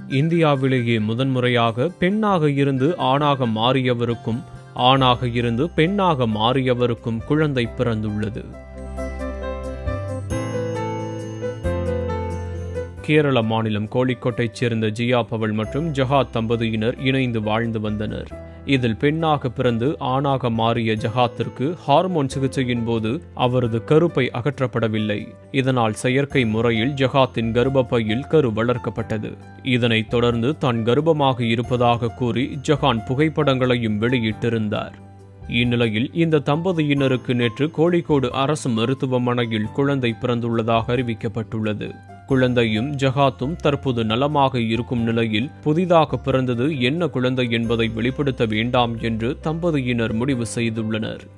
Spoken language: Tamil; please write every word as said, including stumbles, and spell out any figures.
இந்தியாவிலேயே முதன்முறையாக பெண்ணாக இருந்து ஆணாக மாறியவருக்கும் ஆணாக இருந்து பெண்ணாக மாறியவருக்கும் குழந்தை பிறந்துள்ளது. கேரள மாநிலம் கோழிக்கோட்டைச் சேர்ந்த ஜியா பவல் மற்றும் ஜஹாத் தம்பதியினர் இணைந்து வாழ்ந்து வந்தனர். இதில் பெண்ணாக பிறந்து ஆணாக மாறிய ஜஹாத்திற்கு ஹார்மோன் சிகிச்சையின் போது அவரது கருப்பை அகற்றப்படவில்லை. இதனால் செயற்கை முறையில் ஜஹாத்தின் கர்ப்பப்பையில் கரு வளர்க்கப்பட்டது. இதனைத் தொடர்ந்து தான் கர்ப்பமாக இருப்பதாக கூறி ஜஹான் புகைப்படங்களையும் வெளியிட்டிருந்தார். இந்நிலையில் இந்த தம்பதியினருக்கு நேற்று கோழிக்கோடு அரசு மருத்துவமனையில் குழந்தை பிறந்துள்ளதாக அறிவிக்கப்பட்டுள்ளது. குழந்தையும் ஜஹாத்தும் தற்போது நலமாக இருக்கும் நிலையில் புதிதாக பிறந்தது என்ன குழந்தை என்பதை வெளிப்படுத்த வேண்டாம் என்று தம்பதியினர் முடிவு செய்துள்ளனர்.